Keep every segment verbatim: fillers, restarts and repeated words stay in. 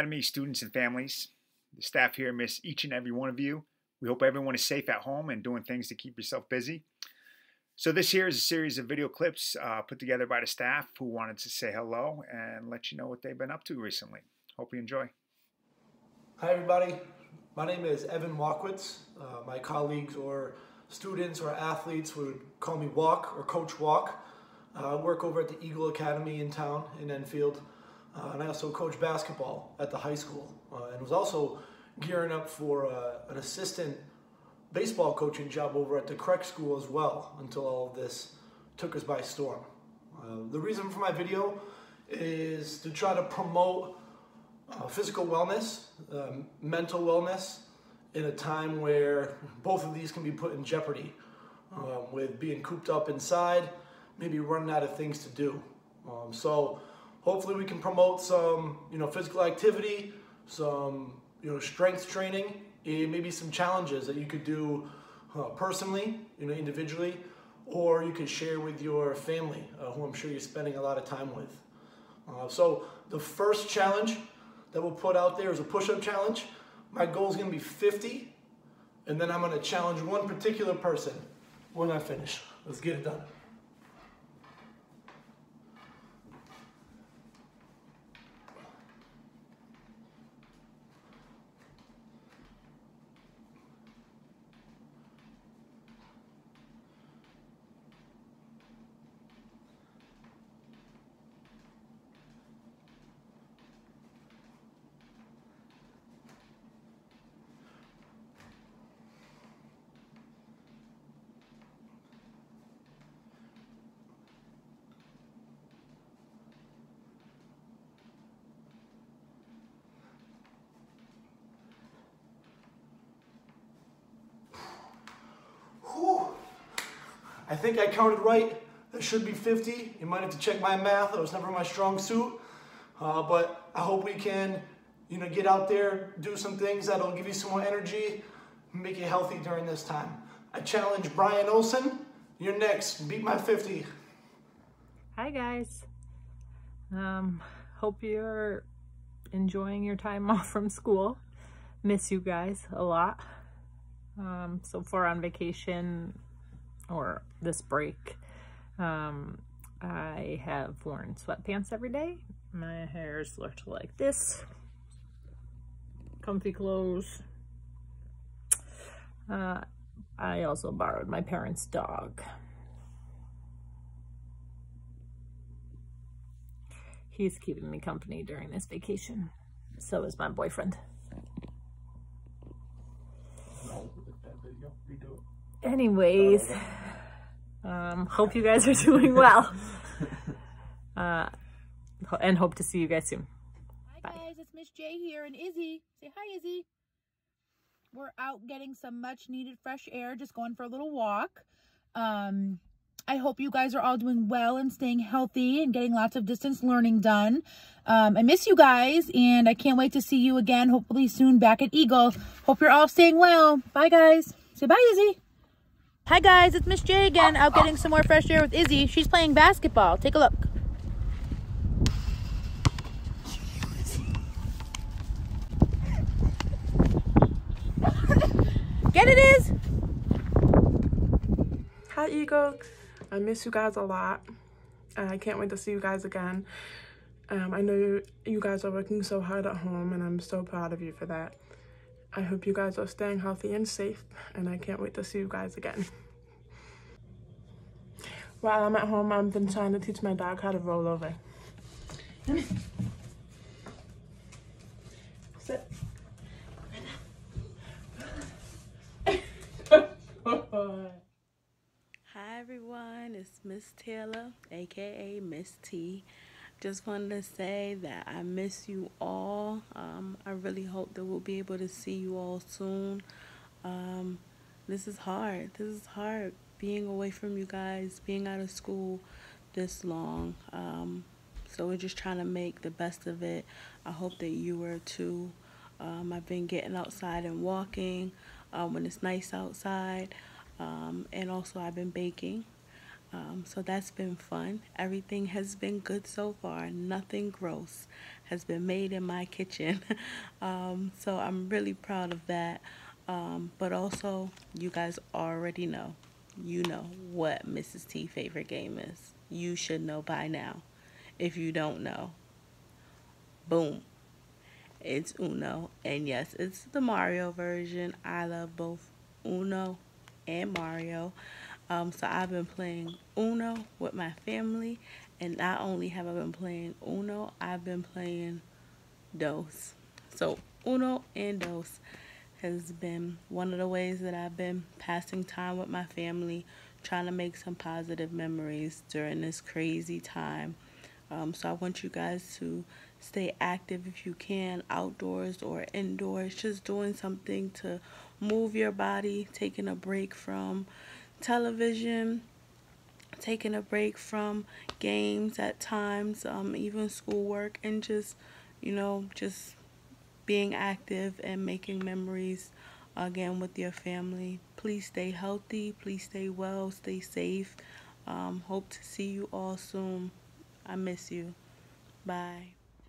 Academy, students and families. The staff here miss each and every one of you. We hope everyone is safe at home and doing things to keep yourself busy. So this here is a series of video clips uh, put together by the staff who wanted to say hello and let you know what they've been up to recently. Hope you enjoy. Hi everybody, my name is Evan Walkwitz. Uh, my colleagues or students or athletes would call me Walk or Coach Walk. Uh, I work over at the Eagle Academy in town in Enfield, uh, and I also coach basketball at the high school, uh, and was also gearing up for uh, an assistant baseball coaching job over at the Creek School as well until all of this took us by storm. Uh, the reason for my video is to try to promote uh, physical wellness, um, mental wellness in a time where both of these can be put in jeopardy um, with being cooped up inside, maybe running out of things to do. Um, so hopefully we can promote some, you know, physical activity, some, you know, strength training, and maybe some challenges that you could do uh, personally, you know, individually, or you could share with your family, uh, who I'm sure you're spending a lot of time with. Uh, so the first challenge that we'll put out there is a push-up challenge. My goal is going to be fifty, and then I'm going to challenge one particular person when I finish. Let's get it done. I think I counted right. That should be fifty. You might have to check my math. That was never my strong suit. Uh, but I hope we can, you know, get out there, do some things that'll give you some more energy, make you healthy during this time. I challenge Brian Olsen. You're next. Beat my fifty. Hi guys. Um, hope you're enjoying your time off from school. Miss you guys a lot. Um, so far on vacation, or this break, um, I have worn sweatpants every day. My hair's looked like this. Comfy clothes. Uh, I also borrowed my parents' dog. He's keeping me company during this vacation. So is my boyfriend. Anyways, um, hope you guys are doing well, uh, and hope to see you guys soon. Hi guys, it's Miss J here and Izzy. Say hi, Izzy. We're out getting some much needed fresh air, just going for a little walk. Um, I hope you guys are all doing well and staying healthy and getting lots of distance learning done. Um, I miss you guys, and I can't wait to see you again, hopefully soon back at Eagle. Hope you're all staying well. Bye guys. Say bye, Izzy. Hi guys, it's Miss J again, out getting some more fresh air with Izzy. She's playing basketball. Take a look. Get it, Iz? Hi Eagle, I miss you guys a lot. Uh, I can't wait to see you guys again. Um, I know you, you guys are working so hard at home, and I'm so proud of you for that. I hope you guys are staying healthy and safe, and I can't wait to see you guys again. While I'm at home, I've been trying to teach my dog how to roll over. Sit. Hi everyone, it's Miss Taylor, aka Miss T. Just wanted to say that I miss you all. Um, I really hope that we'll be able to see you all soon. Um, this is hard. This is hard. Being away from you guys, being out of school this long. Um, so we're just trying to make the best of it. I hope that you are too. Um, I've been getting outside and walking um, when it's nice outside. Um, and also I've been baking. Um, so that's been fun. Everything has been good so far. Nothing gross has been made in my kitchen. um, so I'm really proud of that. Um, but also, you guys already know. You know what Missus T's favorite game is. You should know by now. If you don't know, boom. It's Uno. And yes, it's the Mario version. I love both Uno and Mario. Um, so I've been playing Uno with my family, and not only have I been playing Uno, I've been playing Dos. So Uno and Dos has been one of the ways that I've been passing time with my family, trying to make some positive memories during this crazy time. Um, so I want you guys to stay active if you can, outdoors or indoors, just doing something to move your body, taking a break from television, taking a break from games at times, um, even schoolwork, and just, you know, just being active and making memories again with your family. Please stay healthy, please stay well, stay safe. Um, hope to see you all soon. I miss you. Bye.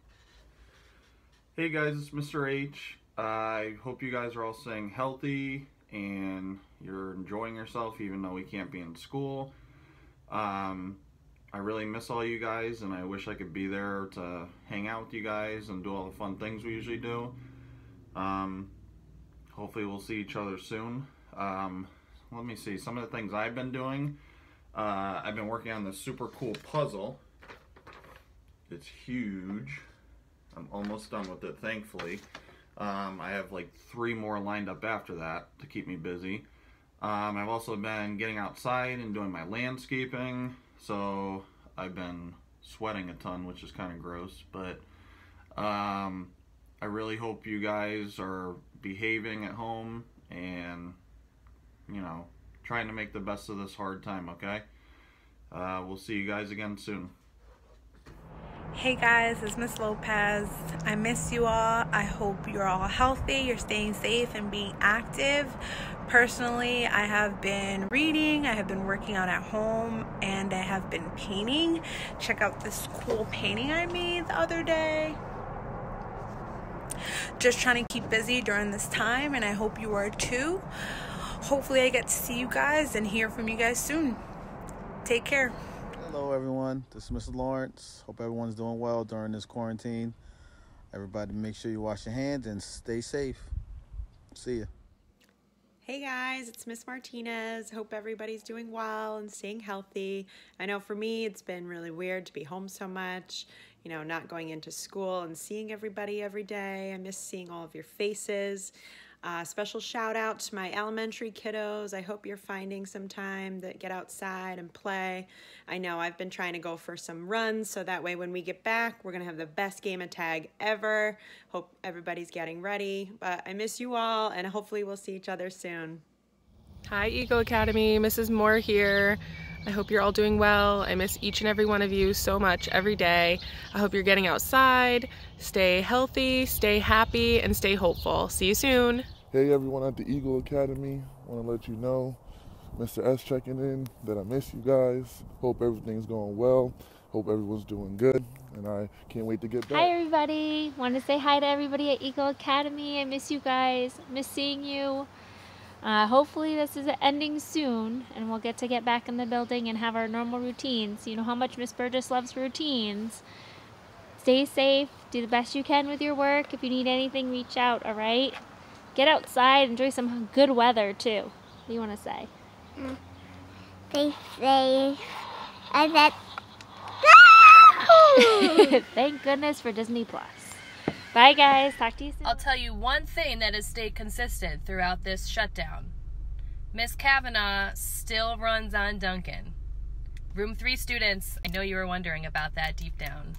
Hey guys, it's Mister H. I hope you guys are all staying healthy and you're enjoying yourself even though we can't be in school. Um, I really miss all you guys, and I wish I could be there to hang out with you guys and do all the fun things we usually do. Um, hopefully we'll see each other soon. Um, let me see, some of the things I've been doing. Uh, I've been working on this super cool puzzle. It's huge. I'm almost done with it, thankfully. Um, I have like three more lined up after that to keep me busy. Um, I've also been getting outside and doing my landscaping, so I've been sweating a ton, which is kind of gross, but um, I really hope you guys are behaving at home and, you know, trying to make the best of this hard time, okay? Uh, we'll see you guys again soon. Hey guys, it's Miss Lopez. I miss you all. I hope you're all healthy, you're staying safe and being active. Personally, I have been reading, I have been working out at home, and I have been painting. Check out this cool painting I made the other day. Just trying to keep busy during this time, and I hope you are too. Hopefully I get to see you guys and hear from you guys soon. Take care. Hello everyone, this is Mister Lawrence. Hope everyone's doing well during this quarantine. Everybody make sure you wash your hands and stay safe. See ya. Hey guys, it's Miss Martinez. Hope everybody's doing well and staying healthy. I know for me it's been really weird to be home so much, you know, not going into school and seeing everybody every day. I miss seeing all of your faces. Uh, special shout out to my elementary kiddos. I hope you're finding some time to get outside and play. I know I've been trying to go for some runs, so that way when we get back, we're going to have the best game of tag ever. Hope everybody's getting ready. But I miss you all, and hopefully we'll see each other soon. Hi, Eagle Academy. Missus Moore here. I hope you're all doing well. I miss each and every one of you so much every day. I hope you're getting outside. Stay healthy, stay happy, and stay hopeful. See you soon. Hey everyone at the Eagle Academy, I want to let you know, Mister S checking in, that I miss you guys. Hope everything's going well. Hope everyone's doing good, and I can't wait to get back. Hi everybody, want to say hi to everybody at Eagle Academy. I miss you guys, miss seeing you. Uh, hopefully this is ending soon, and we'll get to get back in the building and have our normal routines. You know how much Miss Burgess loves routines. Stay safe, do the best you can with your work. If you need anything, reach out, all right? Get outside, enjoy some good weather too. What do you want to say? Mm. Stay safe. I said, thank goodness for Disney Plus. Bye guys, talk to you soon. I'll tell you one thing that has stayed consistent throughout this shutdown. Miss Kavanaugh still runs on Duncan. Room three students, I know you were wondering about that deep down.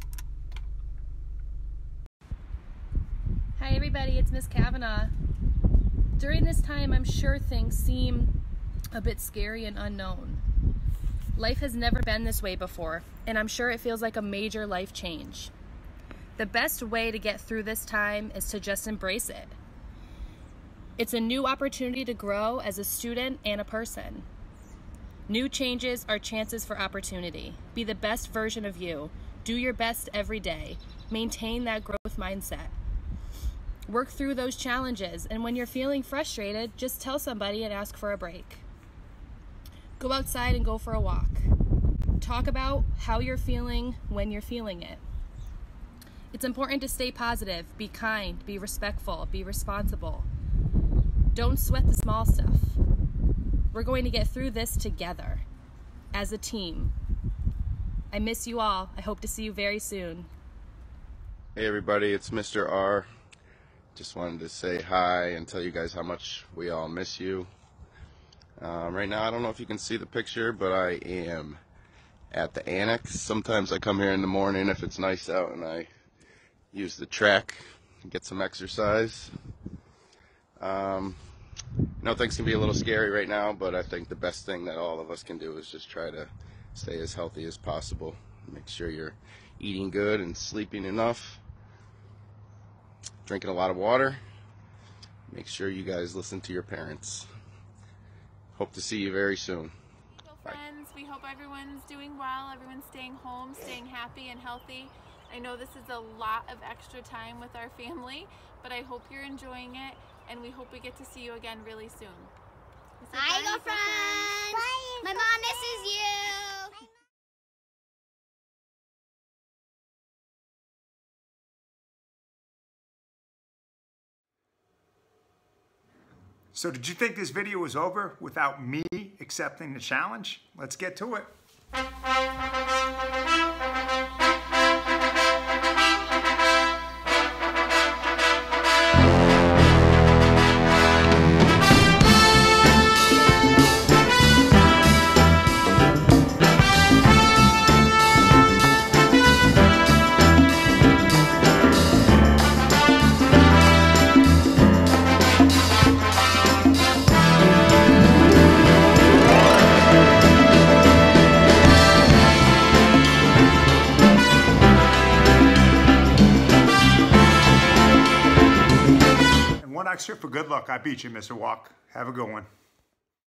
Hi everybody, it's Miss Kavanaugh. During this time, I'm sure things seem a bit scary and unknown. Life has never been this way before, and I'm sure it feels like a major life change. The best way to get through this time is to just embrace it. It's a new opportunity to grow as a student and a person. New changes are chances for opportunity. Be the best version of you. Do your best every day. Maintain that growth mindset. Work through those challenges, and when you're feeling frustrated, just tell somebody and ask for a break. Go outside and go for a walk. Talk about how you're feeling when you're feeling it. It's important to stay positive, be kind, be respectful, be responsible. Don't sweat the small stuff. We're going to get through this together, as a team. I miss you all. I hope to see you very soon. Hey everybody, it's Mister R. Just wanted to say hi and tell you guys how much we all miss you. Um, right now, I don't know if you can see the picture, but I am at the annex. Sometimes I come here in the morning if it's nice out and I use the track and get some exercise. Um, you know, things can be a little scary right now, but I think the best thing that all of us can do is just try to stay as healthy as possible. Make sure you're eating good and sleeping enough. Drinking a lot of water. Make sure you guys listen to your parents. Hope to see you very soon. Hello friends, we hope everyone's doing well, everyone's staying home, staying happy and healthy. I know this is a lot of extra time with our family, but I hope you're enjoying it, and we hope we get to see you again really soon. Bye, go friends! Bye, my mom misses you! So did you think this video was over without me accepting the challenge? Let's get to it. Extra for good luck. I beat you, Mister Walk. Have a good one.